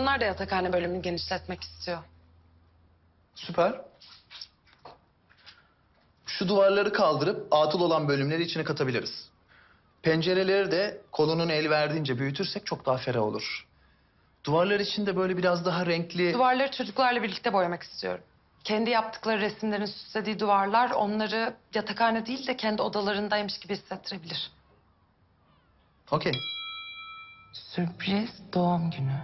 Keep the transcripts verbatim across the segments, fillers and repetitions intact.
onlar da yatakhane bölümünü genişletmek istiyor. Süper. Şu duvarları kaldırıp atıl olan bölümleri içine katabiliriz. Pencereleri de kolunun el verdiğince büyütürsek çok daha ferah olur. Duvarlar için de böyle biraz daha renkli... Duvarları çocuklarla birlikte boyamak istiyorum. Kendi yaptıkları resimlerin süslediği duvarlar onları yatakhane değil de kendi odalarındaymış gibi hissettirebilir. Okey. Sürpriz doğum günü.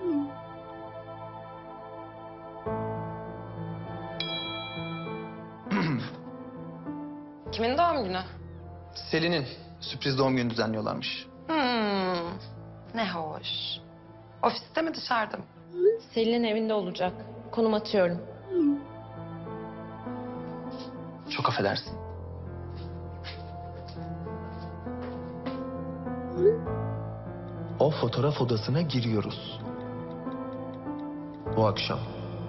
Kimin doğum günü? Selin'in sürpriz doğum günü düzenliyorlarmış. Hmm, ne hoş. Ofiste mi dışarıda mı? Selin'in evinde olacak. Konum atıyorum. Çok affedersin. O fotoğraf odasına giriyoruz. Bu akşam.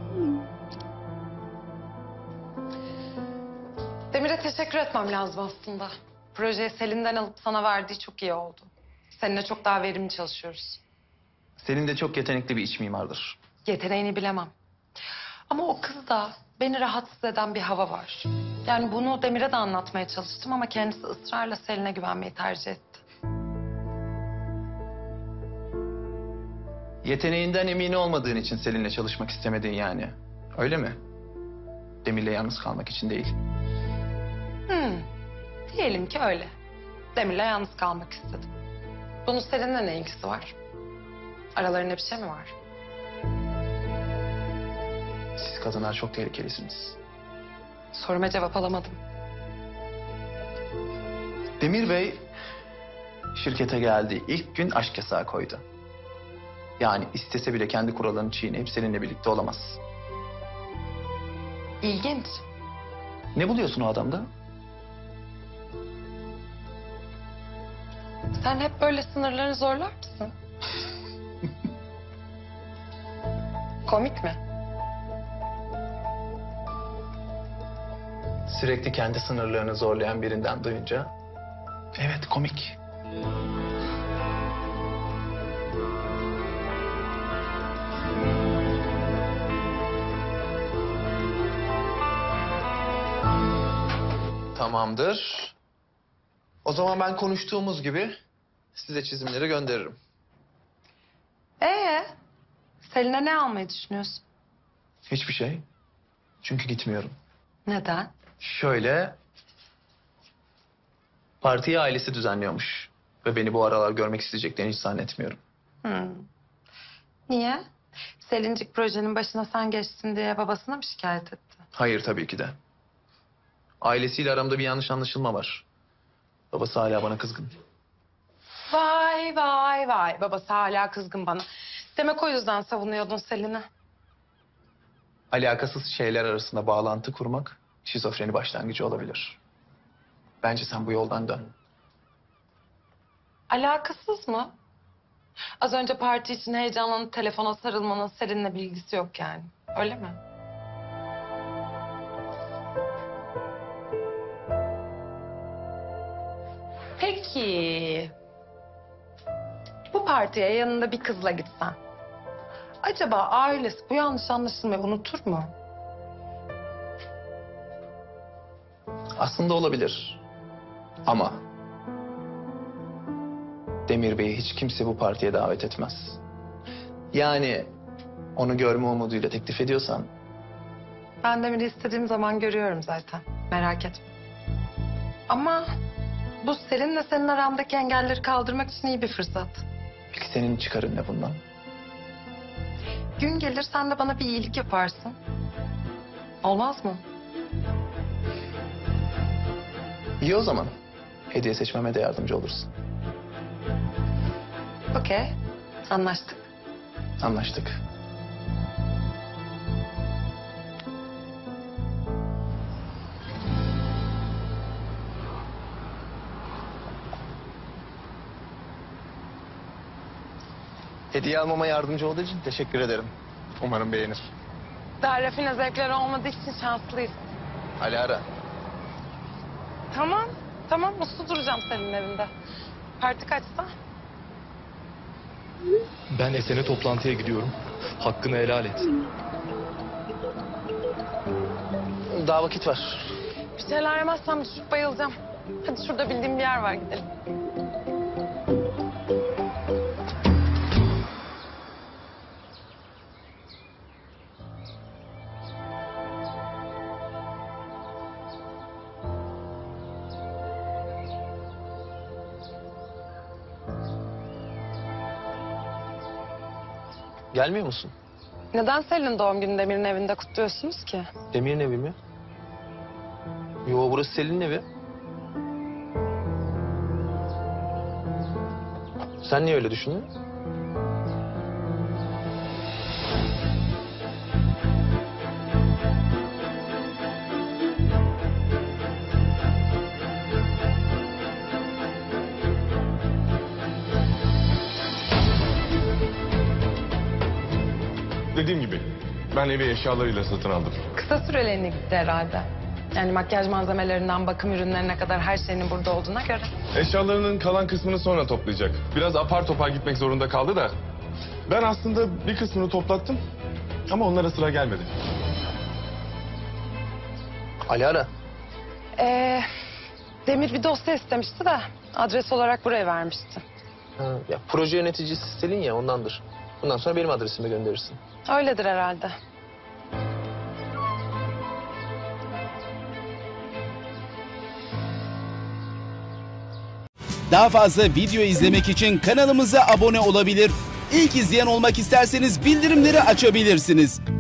Demir'e teşekkür etmem lazım aslında. Projeyi Selin'den alıp sana verdiği çok iyi oldu. Seninle çok daha verimli çalışıyoruz. Selin de çok yetenekli bir iç mimardır. Yeteneğini bilemem. Ama o kızda beni rahatsız eden bir hava var. Yani bunu Demir'e de anlatmaya çalıştım ama kendisi ısrarla Selin'e güvenmeyi tercih etti. Yeteneğinden emin olmadığın için Selin'le çalışmak istemedin yani. Öyle mi? Demir'le yalnız kalmak için değil. Hmm. Diyelim ki öyle. Demir'le yalnız kalmak istedim. Bunun Selin'le ne ilgisi var? Aralarında bir şey mi var? Siz kadınlar çok tehlikelisiniz. Soruma cevap alamadım. Demir Bey şirkete geldiği ilk gün aşk yasağı koydu. Yani istese bile kendi kurallarını çiğneyip seninle birlikte olamaz. İlginç. Ne buluyorsun o adamda? Sen hep böyle sınırlarını zorlar mısın? Komik mi? Sürekli kendi sınırlarını zorlayan birinden duyunca... Evet, komik. Tamamdır. O zaman ben konuştuğumuz gibi size çizimleri gönderirim. Ee, Selin'e ne almayı düşünüyorsun? Hiçbir şey. Çünkü gitmiyorum. Neden? Şöyle... Partiyi ailesi düzenliyormuş. Ve beni bu aralar görmek isteyeceklerini hiç zannetmiyorum. Hmm. Niye? Selincik projenin başına sen geçtin diye babasına mı şikayet etti? Hayır, tabii ki de. Ailesiyle aramda bir yanlış anlaşılma var. Babası hala bana kızgın. Vay vay vay. Babası hala kızgın bana. Demek o yüzden savunuyordun Selin'i. Alakasız şeyler arasında bağlantı kurmak şizofreni başlangıcı olabilir. Bence sen bu yoldan dön. Alakasız mı? Az önce parti için heyecanlanıp telefona sarılmanın Selin'le bilgisi yok yani. Öyle mi? Peki. Bu partiye yanında bir kızla gitsen. Acaba ailesi bu yanlış anlaşılmayı unutur mu? Aslında olabilir. Ama... Demir Bey'i hiç kimse bu partiye davet etmez. Yani onu görme umuduyla teklif ediyorsan... Ben Demir'i istediğim zaman görüyorum zaten. Merak etme. Ama bu Selin'le senin arandaki engelleri kaldırmak için iyi bir fırsat. Peki senin çıkarın ne bundan? Gün gelir sen de bana bir iyilik yaparsın. Olmaz mı? İyi o zaman. Hediye seçmeme de yardımcı olursun. Okey. Anlaştık. Anlaştık. Hediye almama yardımcı olduğu için teşekkür ederim. Umarım beğenir. Daha rafine zevkler olmadığı için şanslıyız. Alara. Tamam. Tamam. Mutlu duracağım senin evinde. Parti kaçta? Ben Esen'e toplantıya gidiyorum. Hakkını helal et. Daha vakit var. Bir şeyler yemezsem düşüp bayılacağım. Hadi şurada bildiğim bir yer var, gidelim. Gelmiyor musun? Neden Selin'in doğum gününü Demir'in evinde kutluyorsunuz ki? Demir'in evi mi? Yo, burası Selin'in evi. Sen niye öyle düşündün? Dediğim gibi ben evi eşyalarıyla satın aldım. Kısa süreliğine gitti herhalde. Yani makyaj malzemelerinden bakım ürünlerine kadar her şeyinin burada olduğuna göre. Eşyalarının kalan kısmını sonra toplayacak. Biraz apar topar gitmek zorunda kaldı da. Ben aslında bir kısmını toplattım ama onlara sıra gelmedi. Alara. Ee, Demir bir dosya istemişti de adres olarak buraya vermişti. Ha, ya proje yöneticisi Selin ya, ondandır. Bundan sonra benim adresime gönderirsin. Öyledir herhalde. Daha fazla video izlemek için kanalımıza abone olabilir. İlk izleyen olmak isterseniz bildirimleri açabilirsiniz.